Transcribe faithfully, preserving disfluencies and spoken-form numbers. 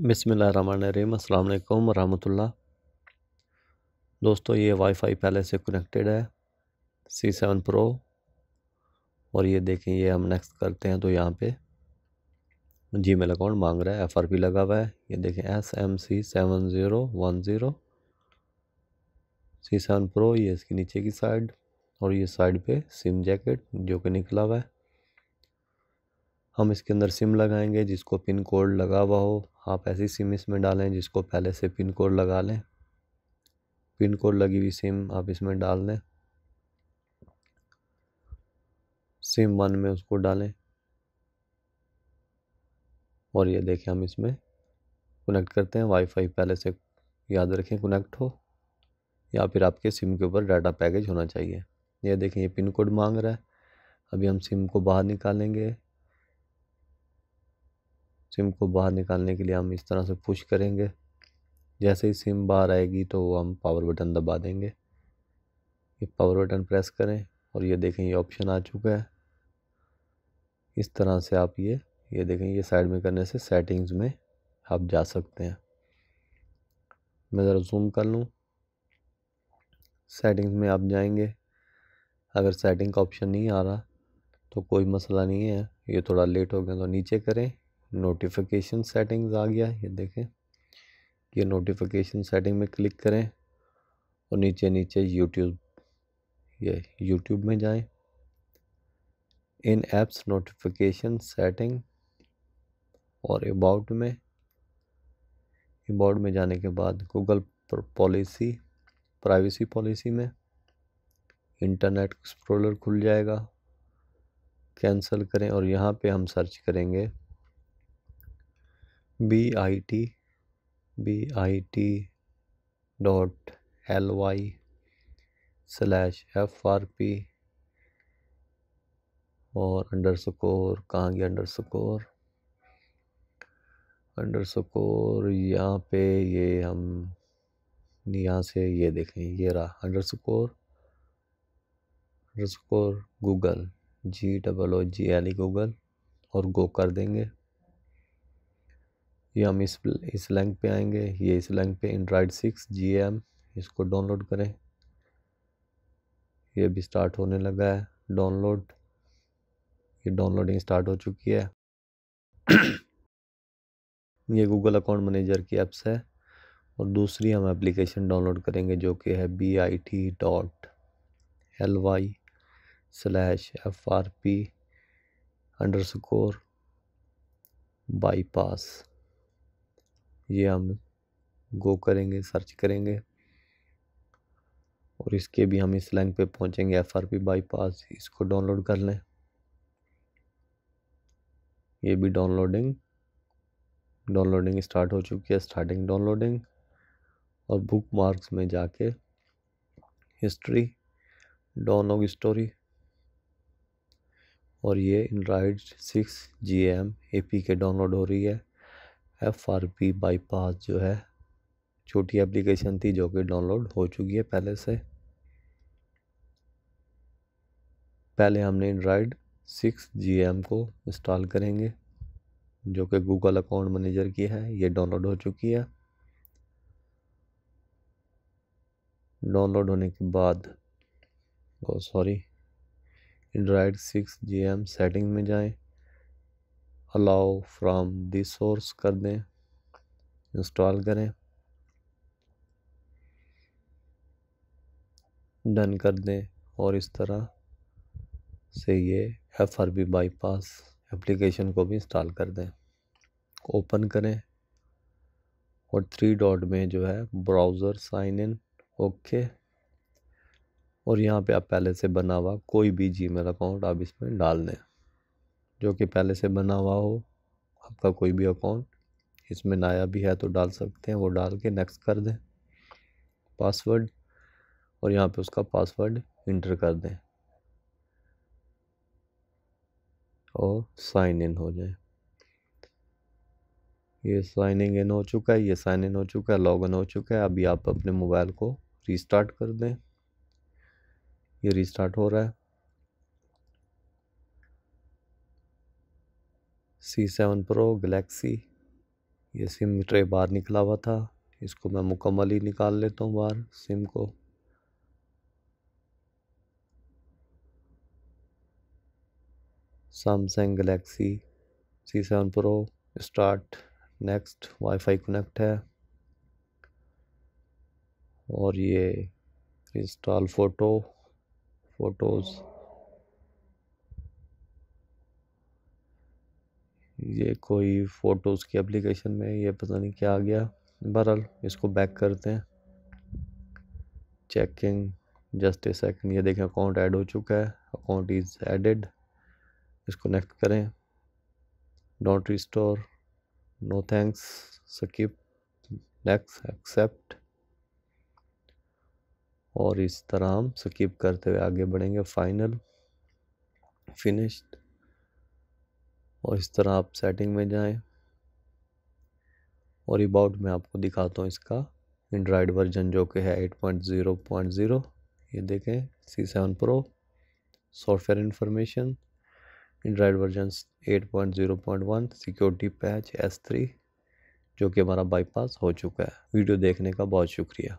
बिस्मिल्लाहिर्रहमानिर्रहीम, अस्सलाम वालेकुम रहमतुल्लाह। दोस्तों, ये वाईफाई पहले से कनेक्टेड है सी सेवन प्रो। और ये देखें, ये हम नेक्स्ट करते हैं तो यहाँ पे जीमेल अकाउंट मांग रहा है, एफ आर पी लगा हुआ है। ये देखें S M C seven zero one zero C seven pro, ये इसकी नीचे की साइड। और ये साइड पे सिम जैकेट जो कि निकला हुआ है। हम इसके अंदर सिम लगाएंगे जिसको पिन कोड लगा हुआ हो। आप ऐसी सिम इसमें डालें जिसको पहले से पिन कोड लगा लें। पिन कोड लगी हुई सिम आप इसमें डाल दें। सिम वन में उसको डालें और ये देखें हम इसमें कनेक्ट करते हैं। वाईफाई पहले से याद रखें कनेक्ट हो, या फिर आपके सिम के ऊपर डाटा पैकेज होना चाहिए। ये देखें, ये पिन कोड मांग रहा है। अभी हम सिम को बाहर निकालेंगे। सिम को बाहर निकालने के लिए हम इस तरह से पुश करेंगे। जैसे ही सिम बाहर आएगी तो हम पावर बटन दबा देंगे। ये पावर बटन प्रेस करें और ये देखें, ये ऑप्शन आ चुका है। इस तरह से आप ये ये देखें, ये साइड में करने से सेटिंग्स में आप जा सकते हैं। मैं ज़रा जूम कर लूँ। सेटिंग्स में आप जाएंगे। अगर सेटिंग का ऑप्शन नहीं आ रहा तो कोई मसला नहीं है, ये थोड़ा लेट हो गया तो नीचे करें। नोटिफिकेशन सेटिंग्स आ गया, ये देखें। ये नोटिफिकेशन सेटिंग में क्लिक करें और नीचे नीचे यूट्यूब, ये यूट्यूब में जाएं। इन एप्स नोटिफिकेशन सेटिंग और अबाउट में अबाउट में जाने के बाद गूगल पॉलिसी, प्राइवेसी पॉलिसी में इंटरनेट एक्सप्लोरर खुल जाएगा। कैंसिल करें और यहाँ पे हम सर्च करेंगे B I T B I T dot L Y slash F R P और अंडर स्कोर, कहाँ गया अंडर स्कोर अंडर स्कोर यहाँ पे, ये हम यहाँ से ये देखें, ये रहा underscore underscore Google, G double O G L E Google, और गो कर देंगे। ये हम इस इस लिंक पे आएंगे। ये इस लिंक पे एंड्रॉयड सिक्स जी एम, इसको डाउनलोड करें। ये भी स्टार्ट होने लगा है डाउनलोड। ये डाउनलोडिंग स्टार्ट हो चुकी है। ये गूगल अकाउंट मैनेजर की एप्स है। और दूसरी हम एप्लीकेशन डाउनलोड करेंगे जो कि है B I T dot L Y slash F R P underscore bypass. ये हम गो करेंगे, सर्च करेंगे और इसके भी हम इस लिंक पे पहुंचेंगे, एफ आर पी बाईपास। इसको डाउनलोड कर लें। ये भी डाउनलोडिंग डाउनलोडिंग स्टार्ट हो चुकी है, स्टार्टिंग डाउनलोडिंग। और बुक मार्क्स में जाके हिस्ट्री, डाउनलोड स्टोरी, और ये Android six G M A P के डाउनलोड हो रही है। एफ आर पी बाईपास जो है छोटी एप्लीकेशन थी जो कि डाउनलोड हो चुकी है पहले से। पहले हमने एंड्रॉयड सिक्स जी एम को इंस्टॉल करेंगे जो कि गूगल अकाउंट मैनेजर की है। ये डाउनलोड हो चुकी है। डाउनलोड होने के बाद oh sorry Android six G M setting में जाएं, अलाउ फ्रॉम दिस सोर्स कर दें, इंस्टॉल करें, डन कर दें। और इस तरह से ये F R P bypass application को भी इंस्टॉल कर दें। ओपन करें और थ्री डॉट में जो है ब्राउज़र साइन इन, ओके। और यहाँ पे आप पहले से बना हुआ कोई भी जीमेल अकाउंट आप इसमें डाल दें, जो कि पहले से बना हुआ हो आपका कोई भी अकाउंट। इसमें नया भी है तो डाल सकते हैं, वो डाल के नेक्स्ट कर दें। पासवर्ड, और यहाँ पे उसका पासवर्ड इंटर कर दें और साइन इन हो जाए। ये साइनिंग इन हो चुका है, ये साइन इन हो चुका है, लॉग इन हो चुका है। अभी आप अपने मोबाइल को रीस्टार्ट कर दें। ये रीस्टार्ट हो रहा है। सी सेवन प्रो गैलेक्सी, ये सिम ट्रे बाहर निकला हुआ था, इसको मैं मुकम्मल ही निकाल लेता हूँ बाहर सिम को। Samsung Galaxy C seven pro start. Next WiFi connect है और ये इंस्टॉल फ़ोटो फोटोज़। ये कोई फ़ोटोज़ की एप्लीकेशन में ये पता नहीं क्या आ गया। बहरहाल इसको बैक करते हैं। Checking just a second. ये देखें अकाउंट ऐड हो चुका है, अकाउंट इज़ एडेड। इसको नेक्स्ट करें। Don't restore, no thanks, skip, next, accept. और इस तरह हम स्किप करते हुए आगे बढ़ेंगे। Final, finished. और इस तरह आप सेटिंग में जाएं और अबाउट में आपको दिखाता हूँ इसका एंड्रॉयड वर्जन जो कि है eight point zero point zero. ये देखें C seven pro software information Android version eight point zero point one security patch S three जो कि हमारा बाईपास हो चुका है। वीडियो देखने का बहुत शुक्रिया।